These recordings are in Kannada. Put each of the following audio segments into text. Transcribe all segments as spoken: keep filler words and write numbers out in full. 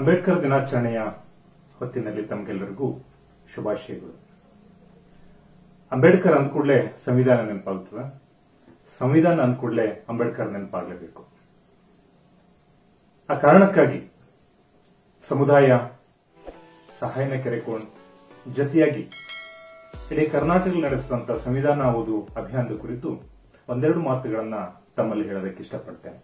ಅಂಬೇಡ್ಕರ್ ದಿನಾಚರಣೆಯ ಹೊತ್ತಿನಲ್ಲಿ ತಮಗೆಲ್ಲರಿಗೂ ಶುಭಾಶಯಗಳು. ಅಂಬೇಡ್ಕರ್ ಅಂದ್ಕೂಡ್ಲೆ ಸಂವಿಧಾನ ನೆನಪಾಗುತ್ತದೆ. ಸಂವಿಧಾನ ಅಂದ್ಕೂಡ್ಲೆ ಅಂಬೇಡ್ಕರ್ ನೆನಪಾಗಲೇಬೇಕು. ಆ ಕಾರಣಕ್ಕಾಗಿ ಸಮುದಾಯ ಸಹಾಯನ ಕೆರೆಕೊಂಡು ಜೊತೆಯಾಗಿ ಇಡೀ ಕರ್ನಾಟಕದಲ್ಲಿ ನಡೆಸಿದಂತಹ ಸಂವಿಧಾನ ಓದು ಅಭಿಯಾನದ ಕುರಿತು ಒಂದೆರಡು ಮಾತುಗಳನ್ನ ತಮ್ಮಲ್ಲಿ ಹೇಳೋದಕ್ಕೆ ಇಷ್ಟಪಡ್ತೇನೆ.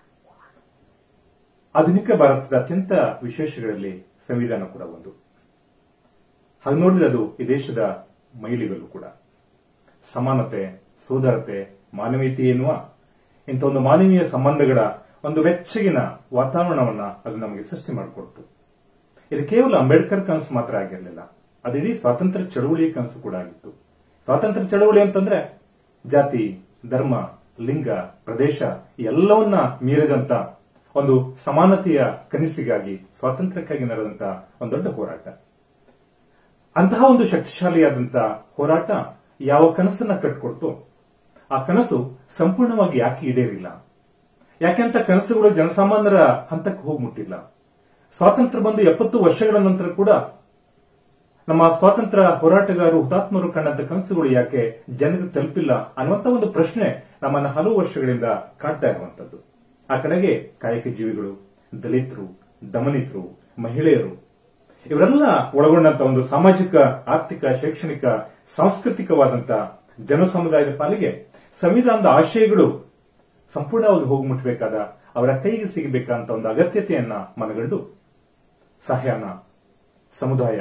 ಆಧುನಿಕ ಭಾರತದ ಅತ್ಯಂತ ವಿಶೇಷಗಳಲ್ಲಿ ಸಂವಿಧಾನ ಕೂಡ ಒಂದು. ಹಾಗೆ ನೋಡಿದ್ರೆ ಅದು ಈ ದೇಶದ ಮೈಲಿಗಲ್ಲು ಕೂಡ. ಸಮಾನತೆ, ಸೋದರತೆ, ಮಾನವೀಯತೆ ಎನ್ನುವ ಇಂಥ ಒಂದು ಮಾನವೀಯ ಸಂಬಂಧಗಳ ಒಂದು ಬೆಚ್ಚಗಿನ ವಾತಾವರಣವನ್ನ ಅದು ನಮಗೆ ಸೃಷ್ಟಿ ಮಾಡಿಕೊಡ್ತು. ಇದು ಕೇವಲ ಅಂಬೇಡ್ಕರ್ ಕನಸು ಮಾತ್ರ ಆಗಿರಲಿಲ್ಲ, ಅದು ಇಡೀ ಸ್ವಾತಂತ್ರ್ಯ ಚಳವಳಿಯ ಕನಸು ಕೂಡ ಆಗಿತ್ತು. ಸ್ವಾತಂತ್ರ್ಯ ಚಳವಳಿ ಅಂತಂದ್ರೆ ಜಾತಿ, ಧರ್ಮ, ಲಿಂಗ, ಪ್ರದೇಶ ಎಲ್ಲವನ್ನ ಮೀರಿದಂತ ಒಂದು ಸಮಾನತೆಯ ಕನಸಿಗಾಗಿ, ಸ್ವಾತಂತ್ರ್ಯಕ್ಕಾಗಿ ನಡೆದಂತ ಒಂದು ದೊಡ್ಡ ಹೋರಾಟ. ಅಂತಹ ಒಂದು ಶಕ್ತಿಶಾಲಿಯಾದಂತಹ ಹೋರಾಟ ಯಾವ ಕನಸನ್ನ ಕಟ್ಕೊಡ್ತು, ಆ ಕನಸು ಸಂಪೂರ್ಣವಾಗಿ ಯಾಕೆ ಈಡೇರಿಲ್ಲ? ಯಾಕೆಂತ ಕನಸುಗಳು ಜನಸಾಮಾನ್ಯರ ಹಂತಕ್ಕೆ ಹೋಗಿ ಮುಟ್ಟಿಲ್ಲ. ಸ್ವಾತಂತ್ರ್ಯ ಬಂದು ಎಪ್ಪತ್ತು ವರ್ಷಗಳ ನಂತರ ಕೂಡ ನಮ್ಮ ಸ್ವಾತಂತ್ರ್ಯ ಹೋರಾಟಗಾರರು ಹುತಾತ್ಮರು ಕಂಡಂತ ಕನಸುಗಳು ಯಾಕೆ ಜನರಿಗೆ ತಲುಪಿಲ್ಲ ಅನ್ನುವಂತ ಒಂದು ಪ್ರಶ್ನೆ ನಮ್ಮನ್ನ ಹಲವು ವರ್ಷಗಳಿಂದ ಕಾಡ್ತಾ ಇರುವಂತದ್ದು. ಆ ಕಡೆಗೆ ಕಾಯಕ ಜೀವಿಗಳು, ದಲಿತರು, ದಮನಿತರು, ಮಹಿಳೆಯರು ಇವರೆಲ್ಲ ಒಳಗೊಂಡಂತ ಒಂದು ಸಾಮಾಜಿಕ, ಆರ್ಥಿಕ, ಶೈಕ್ಷಣಿಕ, ಸಾಂಸ್ಕೃತಿಕವಾದಂತ ಜನ ಸಮುದಾಯದ ಪಾಲಿಗೆ ಸಂವಿಧಾನದ ಆಶಯಗಳು ಸಂಪೂರ್ಣವಾಗಿ ಹೋಗಿ ಮುಟ್ಟಬೇಕಾದ, ಅವರ ಕೈಗೆ ಸಿಗಬೇಕಂತ ಒಂದು ಅಗತ್ಯತೆಯನ್ನ ಮನಗಂಡು ಸಹಯಾನ ಸಮುದಾಯ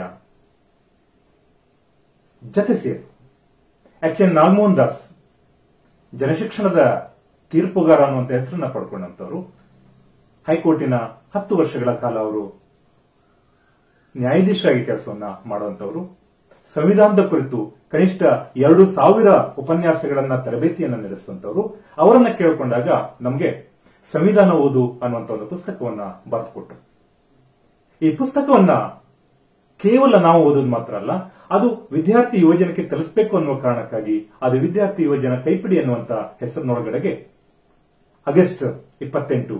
ಜತೆ ಸೇರಿ ಎಚ್ ಎನ್ ನಾಗಮೋಹನ್ ದಾಸ್ ಜನಶಿಕ್ಷಣದ ತೀರ್ಪುಗಾರ ಅನ್ನುವಂತ ಹೆಸರನ್ನ ಪಡ್ಕೊಂಡಂತವರು, ಹೈಕೋರ್ಟಿನ ಹತ್ತು ವರ್ಷಗಳ ಕಾಲ ಅವರು ನ್ಯಾಯಾಧೀಶರಾಗಿ ಕೆಲಸವನ್ನ ಮಾಡುವಂತವರು, ಸಂವಿಧಾನದ ಕುರಿತು ಕನಿಷ್ಠ ಎರಡು ಸಾವಿರ ಉಪನ್ಯಾಸಗಳನ್ನ ತರಬೇತಿಯನ್ನ ನಡೆಸುವಂತವರು, ಅವರನ್ನ ಕೇಳಿಕೊಂಡಾಗ ನಮಗೆ ಸಂವಿಧಾನ ಓದು ಅನ್ನುವಂತ ಒಂದು ಪುಸ್ತಕವನ್ನ ಬರೆದುಕೊಟ್ರು. ಈ ಪುಸ್ತಕವನ್ನ ಕೇವಲ ನಾವು ಓದೋದು ಮಾತ್ರ ಅಲ್ಲ, ಅದು ವಿದ್ಯಾರ್ಥಿ ಯುವಜನಕ್ಕೆ ತಲುಸಬೇಕು ಅನ್ನುವ ಕಾರಣಕ್ಕಾಗಿ ಅದು ವಿದ್ಯಾರ್ಥಿ ಯುವಜನ ಕೈಪಿಡಿ ಅನ್ನುವಂತ ಹೆಸರಿನೊಳಗಡೆಗೆ ಆಗಸ್ಟ್ ಇಪ್ಪತ್ತೆಂಟು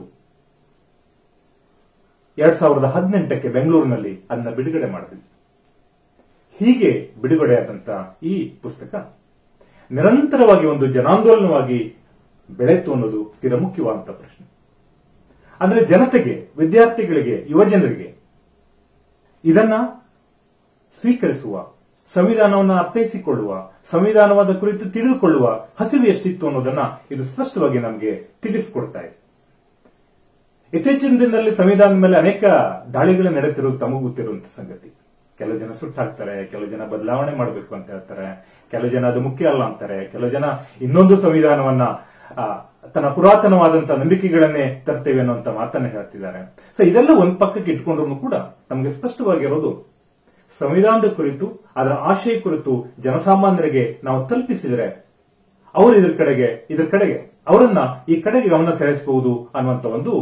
ಎರಡ್ ಸಾವಿರದ ಹದಿನೆಂಟಕ್ಕೆ ಬೆಂಗಳೂರಿನಲ್ಲಿ ಅದನ್ನ ಬಿಡುಗಡೆ ಮಾಡಿದ್ವಿ. ಹೀಗೆ ಬಿಡುಗಡೆಯಾದಂತ ಈ ಪುಸ್ತಕ ನಿರಂತರವಾಗಿ ಒಂದು ಜನಾಂದೋಲನವಾಗಿ ಬೆಳೆತು ಅನ್ನೋದು ತೀರ ಮುಖ್ಯವಾದಂತಹ ಪ್ರಶ್ನೆ. ಅಂದ್ರೆ ಜನತೆಗೆ, ವಿದ್ಯಾರ್ಥಿಗಳಿಗೆ, ಯುವಜನರಿಗೆ ಇದನ್ನ ಸ್ವೀಕರಿಸುವ, ಸಂವಿಧಾನವನ್ನು ಅರ್ಥೈಸಿಕೊಳ್ಳುವ, ಸಂವಿಧಾನವಾದ ಕುರಿತು ತಿಳಿದುಕೊಳ್ಳುವ ಹಸಿವು ಎಷ್ಟಿತ್ತು ಅನ್ನೋದನ್ನ ಇದು ಸ್ಪಷ್ಟವಾಗಿ ನಮಗೆ ತಿಳಿಸಿಕೊಡ್ತಾ ಇದೆ. ಇತ್ತೀಚಿನ ದಿನದಲ್ಲಿ ಸಂವಿಧಾನದ ಮೇಲೆ ಅನೇಕ ದಾಳಿಗಳು ನಡೆತಿರುವುದು ತಮಗೂ ಗೊತ್ತಿರುವಂತಹ ಸಂಗತಿ. ಕೆಲವು ಜನ ಸುಟ್ಟಾಕ್ತಾರೆ, ಕೆಲವು ಜನ ಬದಲಾವಣೆ ಮಾಡಬೇಕು ಅಂತ ಹೇಳ್ತಾರೆ, ಕೆಲವು ಜನ ಅದು ಮುಖ್ಯ ಅಲ್ಲ ಅಂತಾರೆ, ಕೆಲವು ಜನ ಇನ್ನೊಂದು ಸಂವಿಧಾನವನ್ನ ತನ್ನ ಪುರಾತನವಾದಂತಹ ನಂಬಿಕೆಗಳನ್ನೇ ತರ್ತೇವೆ ಅನ್ನುವಂತ ಮಾತನ್ನ ಹೇಳ್ತಿದ್ದಾರೆ. ಸೊ ಇದೆಲ್ಲ ಒಂದ್ ಪಕ್ಕಕ್ಕೆ ಇಟ್ಕೊಂಡ್ರು ಕೂಡ ನಮಗೆ ಸ್ಪಷ್ಟವಾಗಿರೋದು, ಸಂವಿಧಾನದ ಕುರಿತು, ಅದರ ಆಶಯ ಕುರಿತು ಜನಸಾಮಾನ್ಯರಿಗೆ ನಾವು ತಲುಪಿಸಿದರೆ ಅವರು ಇದ್ರ ಕಡೆಗೆ ಇದ್ರ ಕಡೆಗೆ ಅವರನ್ನ ಈ ಕಡೆಗೆ ಗಮನ ಸೆಳೆಸಬಹುದು ಅನ್ನುವಂತ ಒಂದು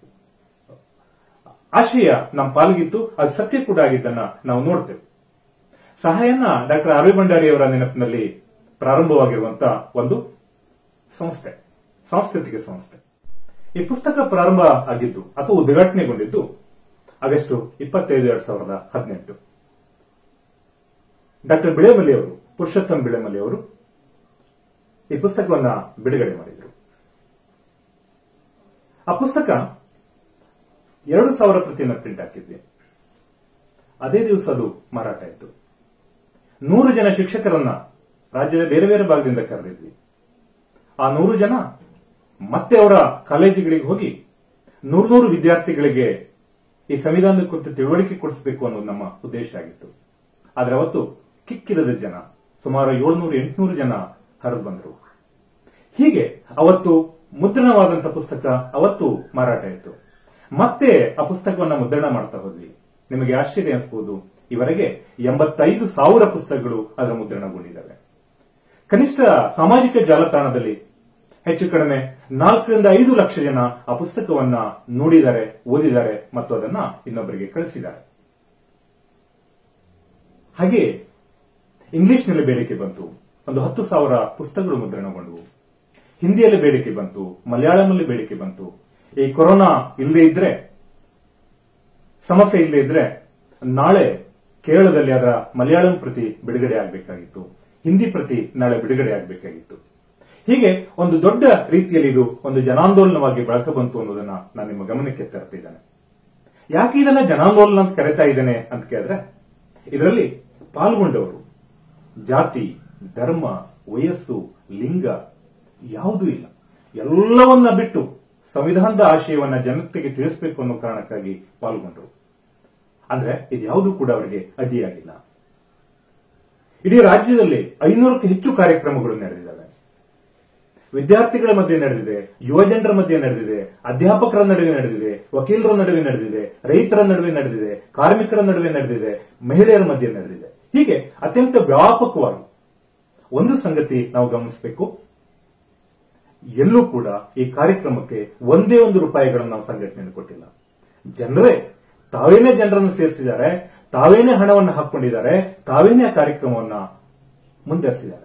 ಆಶಯ ನಮ್ಮ ಪಾಲ್ಗಿತ್ತು. ಅದು ಸತ್ಯ ಕೂಡ ಆಗಿದ್ದನ್ನ ನಾವು ನೋಡ್ತೇವೆ. Sahayana doctor R V Bhandari ಅವರ ನೆನಪಿನಲ್ಲಿ ಪ್ರಾರಂಭವಾಗಿರುವಂತಹ ಒಂದು ಸಂಸ್ಥೆ, ಸಾಂಸ್ಕೃತಿಕ ಸಂಸ್ಥೆ. ಈ ಪುಸ್ತಕ ಪ್ರಾರಂಭ ಆಗಿದ್ದು ಅಥವಾ ಉದ್ಘಾಟನೆಗೊಂಡಿದ್ದು ಆಗಸ್ಟ್ ಇಪ್ಪತ್ತೈದು ಎರಡ್ ಸಾವಿರದ ಹದಿನೆಂಟು. ಡಾಕ್ಟರ್ ಬಿಳೆಮಲ್ಲಿ ಅವರು, ಪುರುಷೋತ್ತಮ್ ಬಿಳೆಮಲ್ಲಿ ಅವರು ಈ ಪುಸ್ತಕವನ್ನ ಬಿಡುಗಡೆ ಮಾಡಿದರು. ಆ ಪುಸ್ತಕ ಎರಡು ಸಾವಿರ ಪ್ರತಿಯನ್ನ ಪ್ರಿಂಟ್ ಹಾಕಿದ್ವಿ. ಅದೇ ದಿವಸ ಅದು ಮಾರಾಟ ಆಯಿತು. ನೂರು ಜನ ಶಿಕ್ಷಕರನ್ನ ರಾಜ್ಯದ ಬೇರೆ ಬೇರೆ ಭಾಗದಿಂದ ಕರೆದಿದ್ವಿ. ಆ ನೂರು ಜನ ಮತ್ತೆ ಅವರ ಕಾಲೇಜುಗಳಿಗೆ ಹೋಗಿ ನೂರು ನೂರು ವಿದ್ಯಾರ್ಥಿಗಳಿಗೆ ಈ ಸಂವಿಧಾನದ ಕುರಿತು ತಿಳುವಳಿಕೆ ಕೊಡಿಸಬೇಕು ಅನ್ನೋದು ನಮ್ಮ ಉದ್ದೇಶ ಆಗಿತ್ತು. ಆದ್ರೆ ಅವತ್ತು ಕಿಕ್ಕಿರದ ಜನ, ಸುಮಾರು ಏಳ್ನೂರು ಎಂಟುನೂರು ಜನ ಹರಿದು ಬಂದರು. ಹೀಗೆ ಅವತ್ತು ಮುದ್ರಣವಾದಂತಹ ಪುಸ್ತಕ ಅವತ್ತು ಮಾರಾಟ ಆಯಿತು. ಮತ್ತೆ ಆ ಪುಸ್ತಕವನ್ನ ಮುದ್ರಣ ಮಾಡ್ತಾ ಹೋದ್ವಿ. ನಿಮಗೆ ಆಶ್ಚರ್ಯ ಅನಿಸಬಹುದು, ಇವರೆಗೆ ಎಂಬತ್ತೈದು ಸಾವಿರ ಪುಸ್ತಕಗಳು ಅದರ ಮುದ್ರಣಗೊಂಡಿದ್ದಾವೆ. ಕನಿಷ್ಠ ಸಾಮಾಜಿಕ ಜಾಲತಾಣದಲ್ಲಿ ಹೆಚ್ಚು ಕಡಿಮೆ ನಾಲ್ಕರಿಂದ ಐದು ಲಕ್ಷ ಜನ ಆ ಪುಸ್ತಕವನ್ನ ನೋಡಿದ್ದಾರೆ, ಓದಿದ್ದಾರೆ ಮತ್ತು ಅದನ್ನ ಇನ್ನೊಬ್ಬರಿಗೆ ಕಳಿಸಿದ್ದಾರೆ. ಹಾಗೆ ಇಂಗ್ಲಿಷ್ನಲ್ಲಿ ಬೇಡಿಕೆ ಬಂತು. ಒಂದು ಹತ್ತು ಸಾವಿರ ಪುಸ್ತಕಗಳು ಮುದ್ರಣಗೊಂಡವು. ಹಿಂದಿಯಲ್ಲಿ ಬೇಡಿಕೆ ಬಂತು, ಮಲಯಾಳಂನಲ್ಲಿ ಬೇಡಿಕೆ ಬಂತು. ಈ ಕೊರೋನಾ ಇಲ್ಲದೆ ಇದ್ರೆ ಸಮಸ್ಯೆ ಇಲ್ಲದೆ ಇದ್ರೆ ನಾಳೆ ಕೇರಳದಲ್ಲಿ ಅದರ ಮಲಯಾಳಂ ಪ್ರತಿ ಬಿಡುಗಡೆ ಆಗಬೇಕಾಗಿತ್ತು, ಹಿಂದಿ ಪ್ರತಿ ನಾಳೆ ಬಿಡುಗಡೆ ಆಗಬೇಕಾಗಿತ್ತು. ಹೀಗೆ ಒಂದು ದೊಡ್ಡ ರೀತಿಯಲ್ಲಿ ಇದು ಒಂದು ಜನಾಂದೋಲನವಾಗಿ ಬೆಳಕು ಬಂತು ಅನ್ನೋದನ್ನ ನಾನು ನಿಮ್ಮ ಗಮನಕ್ಕೆ ತರ್ತಿದ್ದೇನೆ. ಯಾಕೆ ಇದನ್ನ ಜನಾಂದೋಲನ ಅಂತ ಕರೆತಾ ಇದ್ದೇನೆ ಅಂತ ಕೇಳಿದ್ರೆ, ಇದರಲ್ಲಿ ಪಾಲ್ಗೊಂಡವರು ಜಾತಿ, ಧರ್ಮ, ವಯಸ್ಸು, ಲಿಂಗ ಯಾವುದೂ ಇಲ್ಲ. ಎಲ್ಲವನ್ನ ಬಿಟ್ಟು ಸಂವಿಧಾನದ ಆಶಯವನ್ನ ಜನತೆಗೆ ತಿಳಿಸಬೇಕು ಅನ್ನೋ ಕಾರಣಕ್ಕಾಗಿ ಪಾಲ್ಗೊಂಡರು. ಅಂದ್ರೆ ಇದ್ಯಾವುದೂ ಕೂಡ ಅವರಿಗೆ ಅಡ್ಡಿಯಾಗಿಲ್ಲ. ಇಡೀ ರಾಜ್ಯದಲ್ಲಿ ಐನೂರಕ್ಕೂ ಹೆಚ್ಚು ಕಾರ್ಯಕ್ರಮಗಳು ನಡೆದಿದ್ದಾವೆ. ವಿದ್ಯಾರ್ಥಿಗಳ ಮಧ್ಯೆ ನಡೆದಿದೆ, ಯುವ ಜನರ ಮಧ್ಯೆ ನಡೆದಿದೆ, ಅಧ್ಯಾಪಕರ ನಡುವೆ ನಡೆದಿದೆ, ವಕೀಲರ ನಡುವೆ ನಡೆದಿದೆ, ರೈತರ ನಡುವೆ ನಡೆದಿದೆ, ಕಾರ್ಮಿಕರ ನಡುವೆ ನಡೆದಿದೆ, ಮಹಿಳೆಯರ ಮಧ್ಯೆ ನಡೆದಿದೆ. ಹೀಗೆ ಅತ್ಯಂತ ವ್ಯಾಪಕವಾಗಿ ಒಂದು ಸಂಗತಿ ನಾವು ಗಮನಿಸಬೇಕು, ಎಲ್ಲೂ ಕೂಡ ಈ ಕಾರ್ಯಕ್ರಮಕ್ಕೆ ಒಂದೇ ಒಂದು ರೂಪಾಯಿಗಳನ್ನು ನಾವು ಸಂಘಟನೆಯನ್ನು ಕೊಟ್ಟಿಲ್ಲ. ಜನರೇ ತಾವೇನೇ ಜನರನ್ನು ಸೇರಿಸಿದ್ದಾರೆ, ತಾವೇನೇ ಹಣವನ್ನು ಹಾಕೊಂಡಿದ್ದಾರೆ, ತಾವೇನೇ ಆ ಕಾರ್ಯಕ್ರಮವನ್ನ ಮುಂದುವರಿಸಿದ್ದಾರೆ.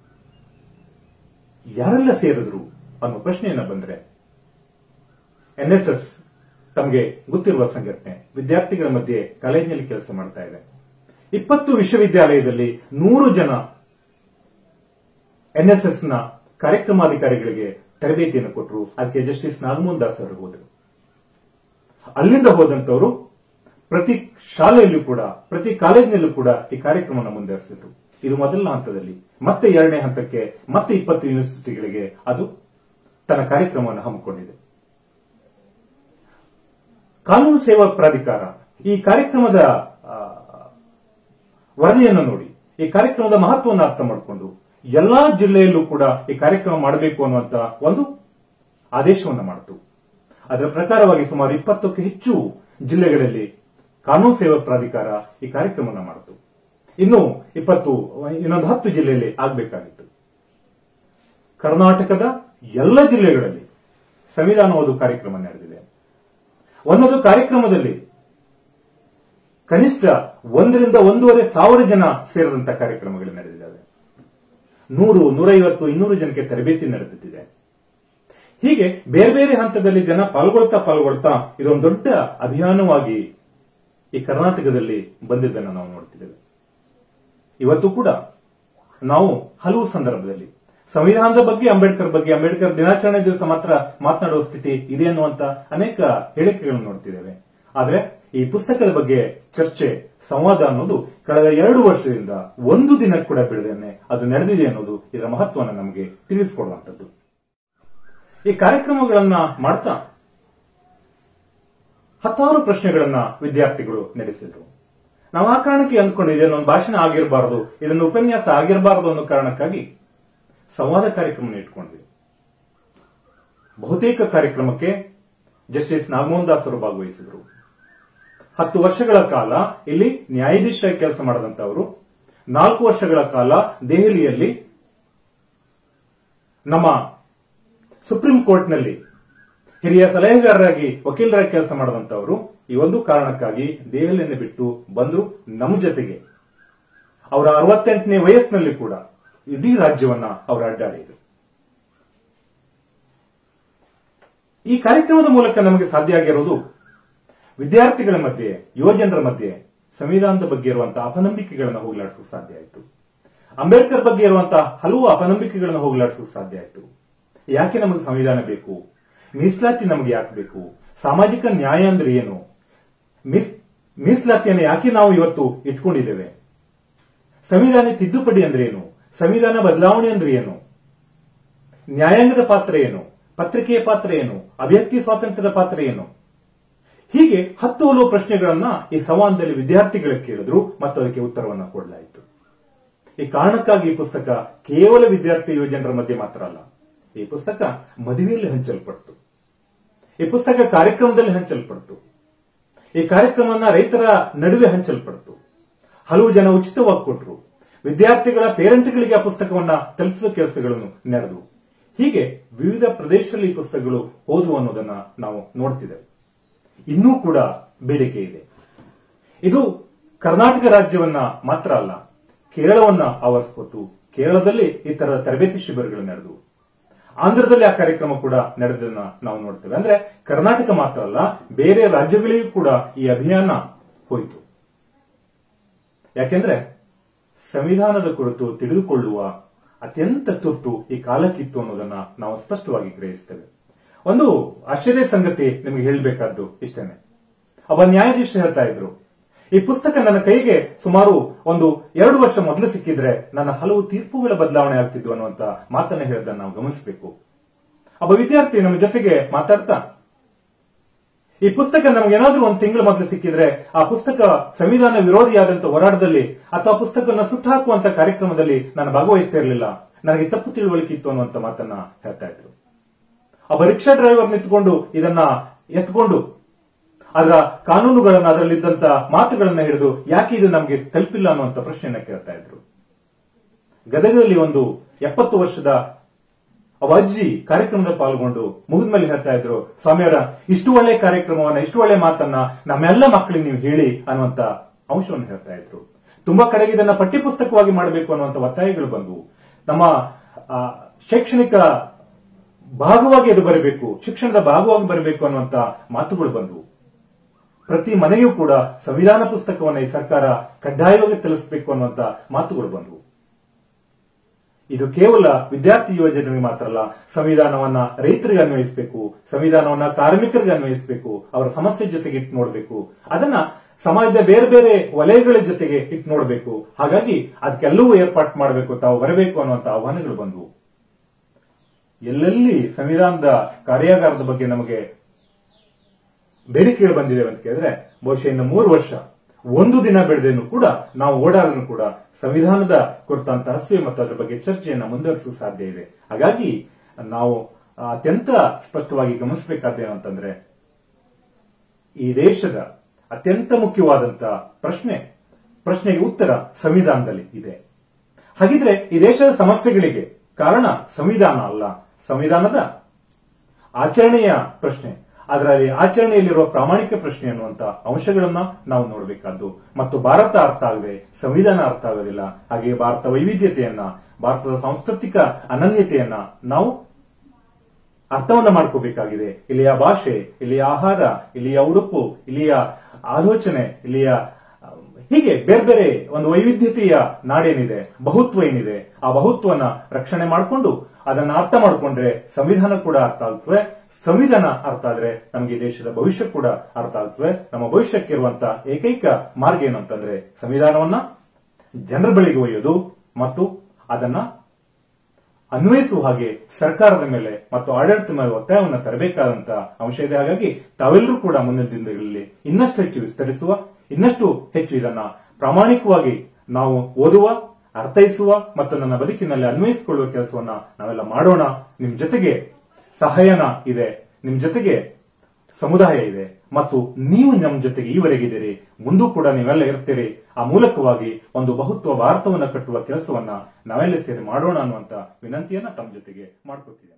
ಯಾರೆಲ್ಲ ಸೇರಿದ್ರು ಅನ್ನೋ ಪ್ರಶ್ನೆಯನ್ನ ಬಂದ್ರೆ, ಎನ್ಎಸ್ಎಸ್ ತಮಗೆ ಗೊತ್ತಿರುವ ಸಂಘಟನೆ ವಿದ್ಯಾರ್ಥಿಗಳ ಮಧ್ಯೆ ಕಾಲೇಜಿನಲ್ಲಿ ಕೆಲಸ ಮಾಡ್ತಾ ಇದೆ. ಇಪ್ಪತ್ತು ವಿಶ್ವವಿದ್ಯಾಲಯದಲ್ಲಿ ನೂರು ಜನ ಎನ್ಎಸ್ಎಸ್ ನ ಕಾರ್ಯಕ್ರಮಾಧಿಕಾರಿಗಳಿಗೆ ತರಬೇತಿಯನ್ನು ಕೊಟ್ಟರು. ಅದಕ್ಕೆ ಜಸ್ಟಿಸ್ ನಾಗಮೋಹನ್ ದಾಸ್ ಅವರು ಹೋದರು. ಅಲ್ಲಿಂದ ಹೋದಂತವರು ಪ್ರತಿ ಶಾಲೆಯಲ್ಲೂ ಕೂಡ, ಪ್ರತಿ ಕಾಲೇಜಿನಲ್ಲೂ ಕೂಡ ಈ ಕಾರ್ಯಕ್ರಮವನ್ನು ಮುಂದುವರಿಸಿದ್ರು. ಇದು ಮೊದಲನೇ ಹಂತದಲ್ಲಿ. ಮತ್ತೆ ಎರಡನೇ ಹಂತಕ್ಕೆ ಮತ್ತೆ ಇಪ್ಪತ್ತು ಯೂನಿವರ್ಸಿಟಿಗಳಿಗೆ ಅದು ತನ್ನ ಕಾರ್ಯಕ್ರಮವನ್ನು ಹಮ್ಮಿಕೊಂಡಿದೆ. ಕಾನೂನು ಸೇವಾ ಪ್ರಾಧಿಕಾರ ಈ ಕಾರ್ಯಕ್ರಮದ ವರದಿಯನ್ನು ನೋಡಿ, ಈ ಕಾರ್ಯಕ್ರಮದ ಮಹತ್ವವನ್ನು ಅರ್ಥ ಮಾಡಿಕೊಂಡು ಎಲ್ಲಾ ಜಿಲ್ಲೆಯಲ್ಲೂ ಕೂಡ ಈ ಕಾರ್ಯಕ್ರಮ ಮಾಡಬೇಕು ಅನ್ನುವಂತ ಒಂದು ಆದೇಶವನ್ನು ಮಾಡಿತು. ಅದರ ಪ್ರಕಾರವಾಗಿ ಸುಮಾರು ಇಪ್ಪತ್ತಕ್ಕೂ ಹೆಚ್ಚು ಜಿಲ್ಲೆಗಳಲ್ಲಿ ಕಾನೂನು ಸೇವಾ ಪ್ರಾಧಿಕಾರ ಈ ಕಾರ್ಯಕ್ರಮವನ್ನು ಮಾಡಿತು. ಇನ್ನು ಇಪ್ಪತ್ತು ಇನ್ನೊಂದು ಹತ್ತು ಜಿಲ್ಲೆಯಲ್ಲಿ ಆಗಬೇಕಾಗಿತ್ತು. ಕರ್ನಾಟಕದ ಎಲ್ಲ ಜಿಲ್ಲೆಗಳಲ್ಲಿ ಸಂವಿಧಾನ ಓದು ಕಾರ್ಯಕ್ರಮ ನಡೆದಿದೆ. ಒಂದೊಂದು ಕಾರ್ಯಕ್ರಮದಲ್ಲಿ ಕನಿಷ್ಠ ಒಂದರಿಂದ ಒಂದೂವರೆ ಸಾವಿರ ಜನ ಸೇರಿದಂತಹ ಕಾರ್ಯಕ್ರಮಗಳು ನಡೆದಿದ್ದಾವೆ. ನೂರು ನೂರೈವತ್ತು ಇನ್ನೂರು ಜನಕ್ಕೆ ತರಬೇತಿ ನಡೆದಿದೆ. ಹೀಗೆ ಬೇರೆ ಬೇರೆ ಹಂತದಲ್ಲಿ ಜನ ಪಾಲ್ಗೊಳ್ತಾ ಪಾಲ್ಗೊಳ್ತಾ ಇದೊಂದು ದೊಡ್ಡ ಅಭಿಯಾನವಾಗಿ ಈ ಕರ್ನಾಟಕದಲ್ಲಿ ಬಂದಿದ್ದನ್ನು ನಾವು ನೋಡ್ತಿದ್ದೇವೆ. ಇವತ್ತು ಕೂಡ ನಾವು ಹಲವು ಸಂದರ್ಭದಲ್ಲಿ ಸಂವಿಧಾನದ ಬಗ್ಗೆ, ಅಂಬೇಡ್ಕರ್ ಬಗ್ಗೆ, ಅಂಬೇಡ್ಕರ್ ದಿನಾಚರಣೆ ದಿವಸ ಮಾತ್ರ ಮಾತನಾಡುವ ಸ್ಥಿತಿ ಇದೆ ಅನ್ನುವಂತ ಅನೇಕ ಹೇಳಿಕೆಗಳನ್ನು ನೋಡ್ತಿದ್ದೇವೆ. ಆದ್ರೆ ಈ ಪುಸ್ತಕದ ಬಗ್ಗೆ ಚರ್ಚೆ, ಸಂವಾದ ಅನ್ನೋದು ಕಳೆದ ಎರಡು ವರ್ಷದಿಂದ ಒಂದು ದಿನ ಕೂಡ ಬಿಡದೇನೆ ಅದು ನಡೆದಿದೆ ಅನ್ನೋದು ಇದರ ಮಹತ್ವವನ್ನು ನಮಗೆ ತಿಳಿಸಿಕೊಡುವಂತದ್ದು. ಈ ಕಾರ್ಯಕ್ರಮಗಳನ್ನ ಮಾಡ್ತಾ ಹತ್ತಾರು ಪ್ರಶ್ನೆಗಳನ್ನ ವಿದ್ಯಾರ್ಥಿಗಳು ನಡೆಸಿದ್ರು. ನಾವು ಆ ಕಾರಣಕ್ಕೆ ಅಂದ್ಕೊಂಡು ಇದನ್ನೊಂದು ಭಾಷಣ ಆಗಿರಬಾರದು, ಇದನ್ನು ಉಪನ್ಯಾಸ ಆಗಿರಬಾರದು ಅನ್ನೋ ಕಾರಣಕ್ಕಾಗಿ ಸಂವಾದ ಕಾರ್ಯಕ್ರಮ ಇಟ್ಕೊಂಡ್ವಿ. ಬಹುತೇಕ ಕಾರ್ಯಕ್ರಮಕ್ಕೆ ಜಸ್ಟಿಸ್ ನಾಗಮೋಹನ್ ದಾಸ್ ಅವರು ಭಾಗವಹಿಸಿದ್ರು. ಹತ್ತು ವರ್ಷಗಳ ಕಾಲ ಇಲ್ಲಿ ನ್ಯಾಯಾಧೀಶರಾಗಿ ಕೆಲಸ ಮಾಡಿದಂತವರು, ನಾಲ್ಕು ವರ್ಷಗಳ ಕಾಲ ದೆಹಲಿಯಲ್ಲಿ ನಮ್ಮ ಸುಪ್ರೀಂ ಕೋರ್ಟ್ನಲ್ಲಿ ಹಿರಿಯ ಸಲಹೆಗಾರರಾಗಿ ವಕೀಲರಾಗಿ ಕೆಲಸ ಮಾಡಿದಂತವರು ಈ ಒಂದು ಕಾರಣಕ್ಕಾಗಿ ದೆಹಲಿಯನ್ನು ಬಿಟ್ಟು ಬಂದು ನಮ್ಮ ಜೊತೆಗೆ ಅವರ ಅರವತ್ತೆಂಟನೇ ವಯಸ್ಸಿನಲ್ಲಿ ಕೂಡ ಇಡೀ ರಾಜ್ಯವನ್ನ ಅವರು ಅಡ್ಡಾಡಿದರು. ಈ ಕಾರ್ಯಕ್ರಮದ ಮೂಲಕ ನಮಗೆ ಸಾಧ್ಯ ಆಗಿರೋದು ವಿದ್ಯಾರ್ಥಿಗಳ ಮಧ್ಯೆ, ಯುವಜನರ ಮಧ್ಯೆ ಸಂವಿಧಾನದ ಬಗ್ಗೆ ಇರುವಂತಹ ಅಪನಂಬಿಕೆಗಳನ್ನು ಹೋಗಲಾಡಿಸೋಕೆ ಸಾಧ್ಯ ಆಯಿತು. ಅಂಬೇಡ್ಕರ್ ಬಗ್ಗೆ ಇರುವಂತಹ ಹಲವು ಅಪನಂಬಿಕೆಗಳನ್ನು ಹೋಗಲಾಡಿಸೋಕೆ ಸಾಧ್ಯ ಆಯಿತು. ಯಾಕೆ ನಮಗೆ ಸಂವಿಧಾನ ಬೇಕು, ಮೀಸಲಾತಿ ನಮಗೆ ಯಾಕೆ ಬೇಕು, ಸಾಮಾಜಿಕ ನ್ಯಾಯ ಅಂದ್ರೆ ಏನು, ಮೀಸಲಾತಿಯನ್ನು ಯಾಕೆ ನಾವು ಇವತ್ತು ಇಟ್ಕೊಂಡಿದ್ದೇವೆ, ಸಂವಿಧಾನ ತಿದ್ದುಪಡಿ ಅಂದ್ರೆ ಏನು, ಸಂವಿಧಾನ ಬದಲಾವಣೆ ಅಂದ್ರೆ ಏನು, ನ್ಯಾಯಾಂಗದ ಪಾತ್ರ ಏನು, ಪತ್ರಿಕೆಯ ಪಾತ್ರ ಏನು, ಅಭಿವ್ಯಕ್ತಿ ಸ್ವಾತಂತ್ರ್ಯದ ಪಾತ್ರ ಏನು, ಹೀಗೆ ಹತ್ತು ಹಲವು ಪ್ರಶ್ನೆಗಳನ್ನ ಈ ಸಂವಾದದಲ್ಲಿ ವಿದ್ಯಾರ್ಥಿಗಳಿಗೆ ಕೇಳಿದ್ರು ಮತ್ತು ಅದಕ್ಕೆ ಉತ್ತರವನ್ನ ಕೊಡಲಾಯಿತು. ಈ ಕಾರಣಕ್ಕಾಗಿ ಈ ಪುಸ್ತಕ ಕೇವಲ ವಿದ್ಯಾರ್ಥಿ ಯುವಜನರ ಮಧ್ಯೆ ಮಾತ್ರ ಅಲ್ಲ, ಈ ಪುಸ್ತಕ ಮದುವೆಯಲ್ಲಿ ಹಂಚಲ್ಪಡ್ತು, ಈ ಪುಸ್ತಕ ಕಾರ್ಯಕ್ರಮದಲ್ಲಿ ಹಂಚಲ್ಪಡ್ತು, ಈ ಕಾರ್ಯಕ್ರಮವನ್ನ ರೈತರ ನಡುವೆ ಹಂಚಲ್ಪಡ್ತು, ಹಲವು ಜನ ಉಚಿತವಾಗಿ ಕೊಟ್ಟರು, ವಿದ್ಯಾರ್ಥಿಗಳ ಪೇರೆಂಟ್ಗಳಿಗೆ ಆ ಪುಸ್ತಕವನ್ನ ತಲುಪಿಸುವ ಕೆಲಸಗಳನ್ನು ನಡೆದವು. ಹೀಗೆ ವಿವಿಧ ಪ್ರದೇಶದಲ್ಲಿ ಈ ಪುಸ್ತಕಗಳು ಹೋದವು ಅನ್ನೋದನ್ನ ನಾವು ನೋಡ್ತಿದ್ದೇವೆ. ಇನ್ನೂ ಕೂಡ ಬೇಡಿಕೆ ಇದೆ. ಇದು ಕರ್ನಾಟಕ ರಾಜ್ಯವನ್ನ ಮಾತ್ರ ಅಲ್ಲ, ಕೇರಳವನ್ನ ಆವರಿಸಿಕೊತ್ತು. ಕೇರಳದಲ್ಲಿ ಈ ತರದ ತರಬೇತಿ ಶಿಬಿರಗಳು ನಡೆದವು. ಆಂಧ್ರದಲ್ಲಿ ಆ ಕಾರ್ಯಕ್ರಮ ಕೂಡ ನಡೆದನ್ನ ನಾವು ನೋಡ್ತೇವೆ. ಅಂದ್ರೆ ಕರ್ನಾಟಕ ಮಾತ್ರ ಅಲ್ಲ, ಬೇರೆ ರಾಜ್ಯಗಳಿಗೂ ಕೂಡ ಈ ಅಭಿಯಾನ ಹೋಯಿತು. ಯಾಕೆಂದ್ರೆ ಸಂವಿಧಾನದ ಕುರಿತು ತಿಳಿದುಕೊಳ್ಳುವ ಅತ್ಯಂತ ತುರ್ತು ಈ ಕಾಲಕ್ಕಿತ್ತು ಅನ್ನೋದನ್ನ ನಾವು ಸ್ಪಷ್ಟವಾಗಿ ಗ್ರಹಿಸ್ತೇವೆ. ಒಂದು ಆಶ್ಚರ್ಯ ಸಂಗತಿ ನಿಮಗೆ ಹೇಳಬೇಕಾದ್ದು ಇಷ್ಟೇನೆ. ಒಬ್ಬ ನ್ಯಾಯಾಧೀಶ ಹೇಳ್ತಾ ಇದ್ರು, ಈ ಪುಸ್ತಕ ನನ್ನ ಕೈಗೆ ಸುಮಾರು ಒಂದು ಎರಡು ವರ್ಷ ಮೊದಲು ಸಿಕ್ಕಿದ್ರೆ ನನ್ನ ಹಲವು ತೀರ್ಪುಗಳ ಬದಲಾವಣೆ ಆಗ್ತಿದ್ವು ಅನ್ನುವಂತ ಮಾತನ್ನ ಹೇಳೋದನ್ನ ನಾವು ಗಮನಿಸಬೇಕು. ಒಬ್ಬ ವಿದ್ಯಾರ್ಥಿ ನಮ್ಮ ಜೊತೆಗೆ ಮಾತಾಡ್ತಾ, ಈ ಪುಸ್ತಕ ನಮಗೇನಾದ್ರೂ ಒಂದು ತಿಂಗಳ ಮೊದಲು ಸಿಕ್ಕಿದ್ರೆ ಆ ಪುಸ್ತಕ ಸಂವಿಧಾನ ವಿರೋಧಿಯಾದಂತ ಹೋರಾಟದಲ್ಲಿ ಅಥವಾ ಪುಸ್ತಕವನ್ನು ಸುಟ್ಟಾಕುವಂತ ಕಾರ್ಯಕ್ರಮದಲ್ಲಿ ನಾನು ಭಾಗವಹಿಸ್ತಾ ಇರಲಿಲ್ಲ, ನನಗೆ ತಪ್ಪು ತಿಳುವಳಿಕೆ ಇತ್ತು ಅನ್ನುವಂತ ಮಾತನ್ನ ಹೇಳ್ತಾ ಇದ್ರು. ಒಬ್ಬ ರಿಕ್ಷಾ ಡ್ರೈವರ್ ನಿಂತ್ಕೊಂಡು ಇದನ್ನ ಎತ್ಕೊಂಡು ಅದರ ಕಾನೂನುಗಳನ್ನ, ಅದರಲ್ಲಿದ್ದಂತ ಮಾತುಗಳನ್ನ ಹಿಡಿದು ಯಾಕೆ ಇದು ನಮಗೆ ತಲುಪಿಲ್ಲ ಅನ್ನುವಂತ ಪ್ರಶ್ನೆಯನ್ನ ಕೇಳ್ತಾ ಇದ್ರು. ಗದಗದಲ್ಲಿ ಒಂದು ಎಪ್ಪತ್ತು ವರ್ಷದ ಅವ ಅಜ್ಜಿ ಕಾರ್ಯಕ್ರಮದಲ್ಲಿ ಪಾಲ್ಗೊಂಡು ಮುಗಿದ್ಮೇಲೆ ಹೇಳ್ತಾ ಇದ್ರು, ಸ್ವಾಮಿಯವರ ಇಷ್ಟು ಒಳ್ಳೆ ಕಾರ್ಯಕ್ರಮವನ್ನ, ಇಷ್ಟು ಒಳ್ಳೆ ಮಾತನ್ನ ನಮ್ಮೆಲ್ಲ ಮಕ್ಕಳಿಗೆ ನೀವು ಹೇಳಿ ಅನ್ನುವಂತ ಅಂಶವನ್ನು ಹೇಳ್ತಾ ಇದ್ರು. ತುಂಬಾ ಕಡೆಗೆ ಇದನ್ನ ಪಠ್ಯಪುಸ್ತಕವಾಗಿ ಮಾಡಬೇಕು ಅನ್ನುವಂತ ಒತ್ತಾಯಗಳು ಬಂದವು. ನಮ್ಮ ಶೈಕ್ಷಣಿಕ ಭಾಗವಾಗಿ ಅದು ಬರಬೇಕು, ಶಿಕ್ಷಣದ ಭಾಗವಾಗಿ ಬರಬೇಕು ಅನ್ನುವಂತ ಮಾತುಗಳು ಬಂದವು. ಪ್ರತಿ ಮನೆಯೂ ಕೂಡ ಸಂವಿಧಾನ ಪುಸ್ತಕವನ್ನ ಈ ಸರ್ಕಾರ ಕಡ್ಡಾಯವಾಗಿ ತಿಳಿಸಬೇಕು ಅನ್ನುವಂತ ಮಾತುಗಳು ಬಂದವು. ಇದು ಕೇವಲ ವಿದ್ಯಾರ್ಥಿ ಯೋಜನೆಗೆ ಮಾತ್ರ ಅಲ್ಲ, ಸಂವಿಧಾನವನ್ನ ರೈತರಿಗೆ ಅನ್ವಯಿಸಬೇಕು, ಸಂವಿಧಾನವನ್ನ ಕಾರ್ಮಿಕರಿಗೆ ಅನ್ವಯಿಸಬೇಕು, ಅವರ ಸಮಸ್ಯೆ ಜೊತೆಗೆ ಇಟ್ಟು ನೋಡಬೇಕು, ಅದನ್ನ ಸಮಾಜದ ಬೇರೆ ಬೇರೆ ವಲಯಗಳ ಜೊತೆಗೆ ಇಟ್ಟು ನೋಡಬೇಕು. ಹಾಗಾಗಿ ಅದಕ್ಕೆಲ್ಲವೂ ಏರ್ಪಾಟ್ ಮಾಡಬೇಕು, ತಾವು ಬರಬೇಕು ಅನ್ನುವಂತ ಆಹ್ವಾನಗಳು ಬಂದವು. ಎಲ್ಲೆಲ್ಲಿ ಸಂವಿಧಾನದ ಕಾರ್ಯಾಗಾರದ ಬಗ್ಗೆ ನಮಗೆ ಬೇಡಿಕೆಗಳು ಬಂದಿದೆ ಅಂತ ಕೇಳಿದ್ರೆ, ಬಹುಶಃ ಇನ್ನು ಮೂರು ವರ್ಷ ಒಂದು ದಿನ ಬೆಳೆದೇನು ಕೂಡ ನಾವು ಓಡಾಡಲು ಕೂಡ ಸಂವಿಧಾನದ ಕುರಿತಂತ ಹಸಿವೆ ಮತ್ತು ಅದರ ಬಗ್ಗೆ ಚರ್ಚೆಯನ್ನ ಮುಂದುವರಿಸಲು ಸಾಧ್ಯ ಇದೆ. ಹಾಗಾಗಿ ನಾವು ಅತ್ಯಂತ ಸ್ಪಷ್ಟವಾಗಿ ಗಮನಿಸಬೇಕಾದ್ದೇನು ಅಂತಂದ್ರೆ, ಈ ದೇಶದ ಅತ್ಯಂತ ಮುಖ್ಯವಾದಂತ ಪ್ರಶ್ನೆ ಪ್ರಶ್ನೆಗೆ ಉತ್ತರ ಸಂವಿಧಾನದಲ್ಲಿ ಇದೆ. ಹಾಗಿದ್ರೆ ಈ ದೇಶದ ಸಮಸ್ಯೆಗಳಿಗೆ ಕಾರಣ ಸಂವಿಧಾನ ಅಲ್ಲ, ಸಂವಿಧಾನದ ಆಚರಣೆಯ ಪ್ರಶ್ನೆ, ಅದರಲ್ಲಿ ಆಚರಣೆಯಲ್ಲಿರುವ ಪ್ರಾಮಾಣಿಕ ಪ್ರಶ್ನೆ ಅನ್ನುವಂತ ಅಂಶಗಳನ್ನ ನಾವು ನೋಡಬೇಕಾದ್ದು. ಮತ್ತು ಭಾರತ ಅರ್ಥ ಆಗದೆ ಸಂವಿಧಾನ ಅರ್ಥ ಆಗೋದಿಲ್ಲ. ಹಾಗೆ ಭಾರತ ವೈವಿಧ್ಯತೆಯನ್ನ, ಭಾರತದ ಸಾಂಸ್ಕೃತಿಕ ಅನನ್ಯತೆಯನ್ನ ನಾವು ಅರ್ಥವನ್ನ ಮಾಡ್ಕೋಬೇಕಾಗಿದೆ. ಇಲ್ಲಿಯ ಭಾಷೆ, ಇಲ್ಲಿಯ ಆಹಾರ, ಇಲ್ಲಿಯ ಉಡುಪು, ಇಲ್ಲಿಯ ಆಲೋಚನೆ, ಇಲ್ಲಿಯ ಹೀಗೆ ಬೇರೆ ಬೇರೆ ಒಂದು ವೈವಿಧ್ಯತೆಯ ನಾಡೇನಿದೆ, ಬಹುತ್ವ ಏನಿದೆ, ಆ ಬಹುತ್ವನ ರಕ್ಷಣೆ ಮಾಡಿಕೊಂಡು ಅದನ್ನ ಅರ್ಥ ಮಾಡಿಕೊಂಡ್ರೆ ಸಂವಿಧಾನ ಕೂಡ ಅರ್ಥ ಆಗ್ತದೆ. ಸಂವಿಧಾನ ಅರ್ಥ ಆದ್ರೆ ನಮಗೆ ದೇಶದ ಭವಿಷ್ಯ ಕೂಡ ಅರ್ಥ ಆಗ್ತದೆ. ನಮ್ಮ ಭವಿಷ್ಯಕ್ಕಿರುವಂತ ಏಕೈಕ ಮಾರ್ಗ ಏನು ಅಂತಂದ್ರೆ ಸಂವಿಧಾನವನ್ನ ಜನರ ಬಳಿಗೆ ಒಯ್ಯೋದು ಮತ್ತು ಅದನ್ನ ಅನ್ವಯಿಸುವ ಹಾಗೆ ಸರ್ಕಾರದ ಮೇಲೆ ಮತ್ತು ಆಡಳಿತದ ಮೇಲೆ ಒತ್ತಾಯವನ್ನು ತರಬೇಕಾದಂತ ಅಂಶ ಇದೆ. ಹಾಗಾಗಿ ತಾವೆಲ್ಲರೂ ಕೂಡ ಮುಂದಿನ ದಿನಗಳಲ್ಲಿ ಇನ್ನಷ್ಟು ಹೆಚ್ಚು ವಿಸ್ತರಿಸುವ, ಇನ್ನಷ್ಟು ಹೆಚ್ಚು ಇದನ್ನ ಪ್ರಾಮಾಣಿಕವಾಗಿ ನಾವು ಓದುವ, ಅರ್ಥೈಸುವ ಮತ್ತು ನನ್ನ ಬದುಕಿನಲ್ಲಿ ಅನ್ವಯಿಸಿಕೊಳ್ಳುವ ಕೆಲಸವನ್ನ ನಾವೆಲ್ಲ ಮಾಡೋಣ. ನಿಮ್ ಜೊತೆಗೆ ಸಹಾಯನ ಇದೆ, ನಿಮ್ ಜೊತೆಗೆ ಸಮುದಾಯ ಇದೆ ಮತ್ತು ನೀವು ನಮ್ಮ ಜೊತೆಗೆ ಈವರೆಗಿದ್ದೀರಿ, ಮುಂದೂ ಕೂಡ ನೀವೆಲ್ಲ ಇರ್ತೀರಿ. ಆ ಮೂಲಕವಾಗಿ ಒಂದು ಬಹುತ್ವ ಭಾರತವನ್ನ ಕಟ್ಟುವ ಕೆಲಸವನ್ನ ನಾವೆಲ್ಲ ಸೇರಿ ಮಾಡೋಣ ಅನ್ನುವಂತ ವಿನಂತಿಯನ್ನ ತಮ್ಮ ಜೊತೆಗೆ ಮಾಡ್ಕೊತೀವಿ.